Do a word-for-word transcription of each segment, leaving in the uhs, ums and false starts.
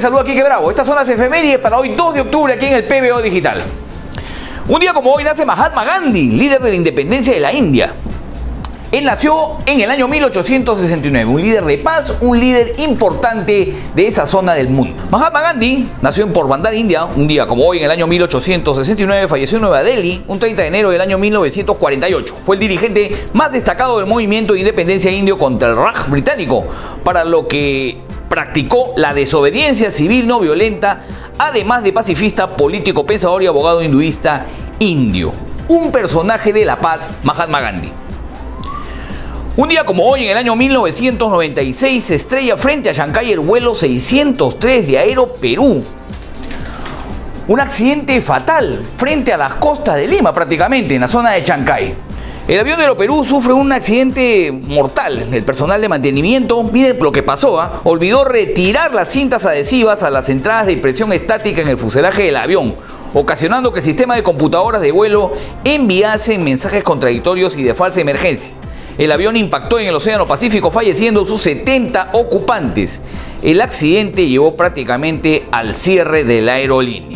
saluda Quique Bravo. Estas son las efemérides para hoy dos de octubre aquí en el P B O Digital. Un día como hoy nace Mahatma Gandhi, líder de la independencia de la India. Él nació en el año mil ochocientos sesenta y nueve, un líder de paz, un líder importante de esa zona del mundo. Mahatma Gandhi nació en Porbandar, India, un día como hoy en el año mil ochocientos sesenta y nueve, falleció en Nueva Delhi un treinta de enero del año mil novecientos cuarenta y ocho. Fue el dirigente más destacado del movimiento de independencia indio contra el Raj británico, para lo que practicó la desobediencia civil no violenta, además de pacifista, político, pensador y abogado hinduista indio. Un personaje de la paz, Mahatma Gandhi. Un día como hoy, en el año mil novecientos noventa y seis, se estrella frente a Chancay el vuelo seiscientos tres de Aero Perú. Un accidente fatal frente a las costas de Lima, prácticamente, en la zona de Chancay. El avión de Aeroperú sufre un accidente mortal. El personal de mantenimiento, miren lo que pasó, ¿eh? olvidó retirar las cintas adhesivas a las entradas de impresión estática en el fuselaje del avión, ocasionando que el sistema de computadoras de vuelo enviase mensajes contradictorios y de falsa emergencia. El avión impactó en el Océano Pacífico, falleciendo sus setenta ocupantes. El accidente llevó prácticamente al cierre de la aerolínea.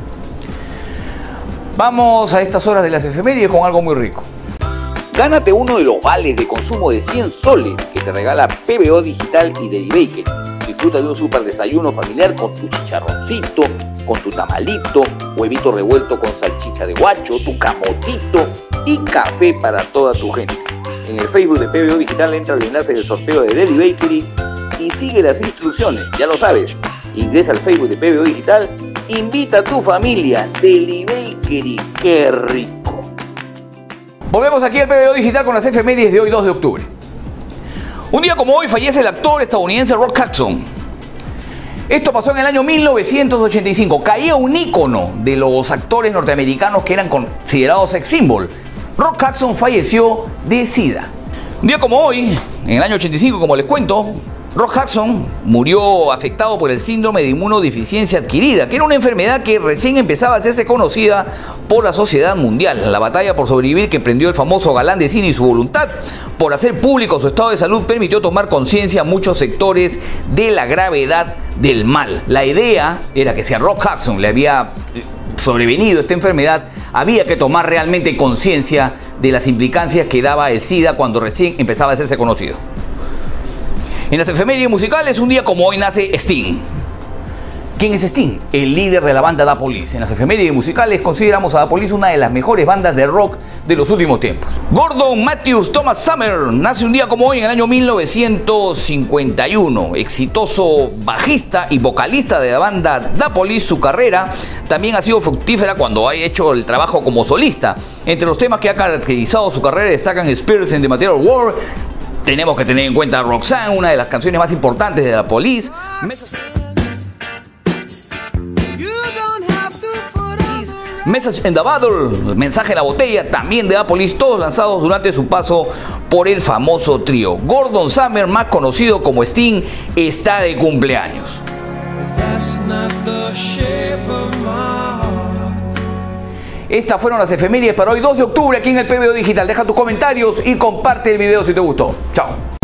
Vamos a estas horas de las efemérides con algo muy rico. Gánate uno de los vales de consumo de cien soles que te regala P B O Digital y Delibaker. Disfruta de un super desayuno familiar con tu chicharroncito, con tu tamalito, huevito revuelto con salchicha de guacho, tu camotito y café para toda tu gente. En el Facebook de P B O Digital entra al enlace del sorteo de Deli Bakery y sigue las instrucciones, ya lo sabes. Ingresa al Facebook de P B O Digital, invita a tu familia, Deli Bakery, qué rico. Volvemos aquí al P B O Digital con las efemérides de hoy dos de octubre. Un día como hoy fallece el actor estadounidense Rock Hudson. Esto pasó en el año mil novecientos ochenta y cinco. Caía un ícono de los actores norteamericanos que eran considerados sex symbol. Rock Hudson falleció de SIDA. Un día como hoy, en el año ochenta y cinco, como les cuento, Rock Hudson murió afectado por el síndrome de inmunodeficiencia adquirida, que era una enfermedad que recién empezaba a hacerse conocida por la sociedad mundial. La batalla por sobrevivir que emprendió el famoso galán de cine y su voluntad por hacer público su estado de salud permitió tomar conciencia a muchos sectores de la gravedad del mal. La idea era que si a Rock Hudson le había sobrevenido esta enfermedad, había que tomar realmente conciencia de las implicancias que daba el SIDA cuando recién empezaba a hacerse conocido. En las efemérides musicales, un día como hoy nace Sting. ¿Quién es Sting? El líder de la banda Da Police. En las efemérides musicales consideramos a Da Police una de las mejores bandas de rock de los últimos tiempos. Gordon Matthews Thomas Summer nace un día como hoy en el año mil novecientos cincuenta y uno. Exitoso bajista y vocalista de la banda Da Police, su carrera también ha sido fructífera cuando ha hecho el trabajo como solista. Entre los temas que ha caracterizado su carrera destacan Spirits in the Material World. Tenemos que tener en cuenta Roxanne, una de las canciones más importantes de Da Police. Message in the Bottle, Mensaje en la Botella, también de Da Police, todos lanzados durante su paso por el famoso trío. Gordon Summer, más conocido como Sting, está de cumpleaños. Estas fueron las efemérides para hoy dos de octubre aquí en el P B O Digital. Deja tus comentarios y comparte el video si te gustó. Chao.